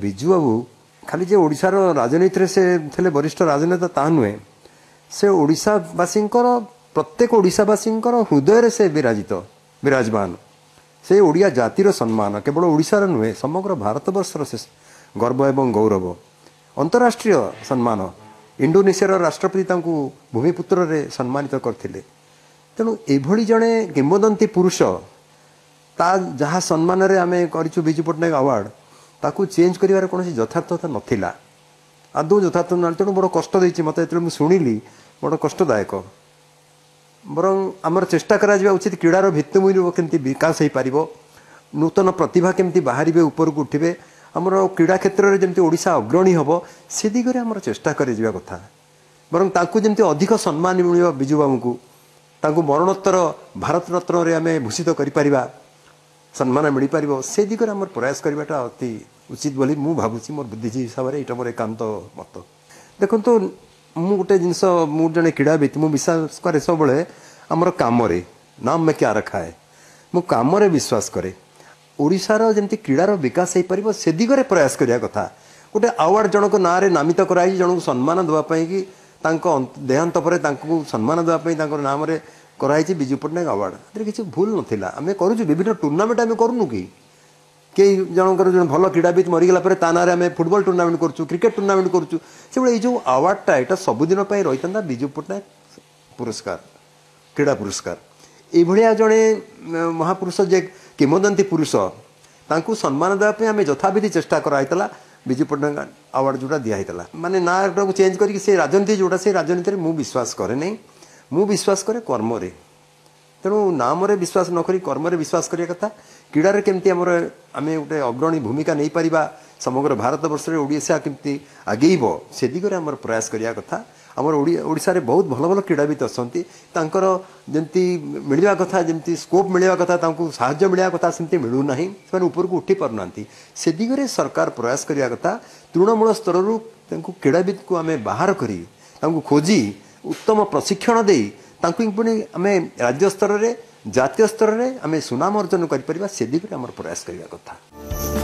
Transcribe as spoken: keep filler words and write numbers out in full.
ବିଜୁ ବାବୁ ଖାଲି ଯେ ଓଡ଼ିଶାର ରାଜନୀତିରେ ସେ ଥିଲେ ବରିଷ୍ଠ ରାଜନେତା ତାହା ନୁହେଁ, ସେ ଓଡ଼ିଶାବାସୀଙ୍କର ପ୍ରତ୍ୟେକ ଓଡ଼ିଶାବାସୀଙ୍କର ହୃଦୟରେ ସେ ବିରାଜିତ ବିରାଜମାନ। ସେ ଓଡ଼ିଆ ଜାତିର ସମ୍ମାନ କେବଳ ଓଡ଼ିଶାର ନୁହେଁ, ସମଗ୍ର ଭାରତବର୍ଷର ସେ ଗର୍ବ ଏବଂ ଗୌରବ, ଅନ୍ତରାଷ୍ଟ୍ରୀୟ ସମ୍ମାନ। ଇଣ୍ଡୋନେସିଆର ରାଷ୍ଟ୍ରପତି ତାଙ୍କୁ ଭୂମିପୁତ୍ରରେ ସମ୍ମାନିତ କରିଥିଲେ। ତେଣୁ ଏଭଳି ଜଣେ କିମ୍ବଦନ୍ତୀ ପୁରୁଷ, ତା ଯାହା ସମ୍ମାନରେ ଆମେ କରିଛୁ ବିଜୁ ପଟ୍ଟନାୟକ ଆୱାର୍ଡ଼, ତାକୁ ଚେଞ୍ଜ କରିବାର କୌଣସି ଯଥାର୍ଥତା ନଥିଲା, ଆଦୌ ଯଥାର୍ଥ ନଥିଲା। ତେଣୁ ବଡ଼ କଷ୍ଟ ଦେଇଛି ମୋତେ, ଯେତେବେଳେ ମୁଁ ଶୁଣିଲି ବଡ଼ କଷ୍ଟଦାୟକ। ବରଂ ଆମର ଚେଷ୍ଟା କରାଯିବା ଉଚିତ କ୍ରୀଡ଼ାର ଭିତ୍ତିଭୂମି କେମିତି ବିକାଶ ହୋଇପାରିବ, ନୂତନ ପ୍ରତିଭା କେମିତି ବାହାରିବେ, ଉପରକୁ ଉଠିବେ, ଆମର କ୍ରୀଡ଼ା କ୍ଷେତ୍ରରେ ଯେମିତି ଓଡ଼ିଶା ଅଗ୍ରଣୀ ହେବ, ସେ ଦିଗରେ ଆମର ଚେଷ୍ଟା କରାଯିବା କଥା। ବରଂ ତାଙ୍କୁ ଯେମିତି ଅଧିକ ସମ୍ମାନ ମିଳିବ, ବିଜୁ ବାବୁଙ୍କୁ ତାଙ୍କୁ ମରଣୋତ୍ତର ଭାରତ ରତ୍ନରେ ଆମେ ଭୂଷିତ କରିପାରିବା, ସମ୍ମାନ ମିଳିପାରିବ, ସେ ଦିଗରେ ଆମର ପ୍ରୟାସ କରିବାଟା ଅତି ଉଚିତ ବୋଲି ମୁଁ ଭାବୁଛି। ମୋର ବୁଦ୍ଧିଜୀବୀ ହିସାବରେ ଏଇଟା ମୋର ଏକାନ୍ତ ମତ। ଦେଖନ୍ତୁ, ମୁଁ ଗୋଟେ ଜିନିଷ, ମୁଁ ଜଣେ କ୍ରୀଡ଼ାବିତ, ମୁଁ ବିଶ୍ୱାସ କରେ ସବୁବେଳେ ଆମର କାମରେ, ନାମ ମେ କ୍ୟା ରଖା ହେ, ମୁଁ କାମରେ ବିଶ୍ୱାସ କରେ। ଓଡ଼ିଶାର ଯେମିତି କ୍ରୀଡ଼ାର ବିକାଶ ହୋଇପାରିବ ସେ ଦିଗରେ ପ୍ରୟାସ କରିବା କଥା। ଗୋଟେ ଆୱାର୍ଡ଼ ଜଣଙ୍କ ନାଁରେ ନାମିତ କରାଯାଇଛି, ଜଣଙ୍କୁ ସମ୍ମାନ ଦେବା ପାଇଁ କି ତାଙ୍କ ଦେହାନ୍ତ ପରେ ତାଙ୍କୁ ସମ୍ମାନ ଦେବା ପାଇଁ ତାଙ୍କର ନାମରେ କରାଯାଇଛି ବିଜୁ ପଟ୍ଟନାୟକ ଆୱାର୍ଡ଼। ଏଥିରେ କିଛି ଭୁଲ ନଥିଲା। ଆମେ କରୁଛୁ ବିଭିନ୍ନ ଟୁର୍ଣ୍ଣାମେଣ୍ଟ, ଆମେ କରୁନୁ କି କେହି ଜଣଙ୍କର ଜଣେ ଭଲ କ୍ରୀଡ଼ାବିତ ମରିଗଲା ପରେ ତା ନାଁରେ ଆମେ ଫୁଟବଲ ଟୁର୍ଣ୍ଣାମେଣ୍ଟ କରୁଛୁ, କ୍ରିକେଟ ଟୁର୍ଣ୍ଣାମେଣ୍ଟ କରୁଛୁ। ସେଭଳି ଏଇ ଯେଉଁ ଆୱାର୍ଡ଼ଟା, ଏଇଟା ସବୁଦିନ ପାଇଁ ରହିଥାନ୍ତା ବିଜୁ ପଟ୍ଟନାୟକ ପୁରସ୍କାର, କ୍ରୀଡ଼ା ପୁରସ୍କାର। ଏଇଭଳିଆ ଜଣେ ମହାପୁରୁଷ, ଯେ କିମ୍ବଦନ୍ତୀ ପୁରୁଷ, ତାଙ୍କୁ ସମ୍ମାନ ଦେବା ପାଇଁ ଆମେ ଯଥାବିଧି ଚେଷ୍ଟା କରାହେଇଥିଲା। ବିଜୁ ପଟ୍ଟନାୟକ ଆୱାର୍ଡ଼ ଯେଉଁଟା ଦିଆହେଇଥିଲା, ମାନେ ନାଁଟାକୁ ଚେଞ୍ଜ କରିକି ସେ ରାଜନୀତି ଯେଉଁଟା, ସେ ରାଜନୀତିରେ ମୁଁ ବିଶ୍ୱାସ କରେ ନାହିଁ। ମୁଁ ବିଶ୍ୱାସ କରେ କର୍ମରେ। ତେଣୁ ନାମରେ ବିଶ୍ୱାସ ନ କରି କର୍ମରେ ବିଶ୍ୱାସ କରିବା କଥା। କ୍ରୀଡ଼ାରେ କେମିତି ଆମର ଆମେ ଗୋଟେ ଅଗ୍ରଣୀ ଭୂମିକା ନେଇପାରିବା, ସମଗ୍ର ଭାରତବର୍ଷରେ ଓଡ଼ିଶା କେମିତି ଆଗେଇବ, ସେ ଦିଗରେ ଆମର ପ୍ରୟାସ କରିବା କଥା। ଆମର ଓଡ଼ିଶାରେ ବହୁତ ଭଲ ଭଲ କ୍ରୀଡ଼ାବିତ ଅଛନ୍ତି, ତାଙ୍କର ଯେମିତି ମିଳିବା କଥା, ଯେମିତି ସ୍କୋପ୍ ମିଳିବା କଥା, ତାଙ୍କୁ ସାହାଯ୍ୟ ମିଳିବା କଥା, ସେମିତି ମିଳୁନାହିଁ। ସେମାନେ ଉପରକୁ ଉଠି ପାରୁନାହାନ୍ତି। ସେ ଦିଗରେ ସରକାର ପ୍ରୟାସ କରିବା କଥା। ତୃଣମୂଳ ସ୍ତରରୁ ତାଙ୍କୁ କ୍ରୀଡ଼ାବିତକୁ ଆମେ ବାହାର କରି, ତାଙ୍କୁ ଖୋଜି ଉତ୍ତମ ପ୍ରଶିକ୍ଷଣ ଦେଇ ତାଙ୍କୁ ପୁଣି ଆମେ ରାଜ୍ୟ ସ୍ତରରେ, ଜାତୀୟ ସ୍ତରରେ ଆମେ ସୁନାମ ଅର୍ଜନ କରିପାରିବା, ସେ ଦିଗରେ ଆମର ପ୍ରୟାସ କରିବା କଥା।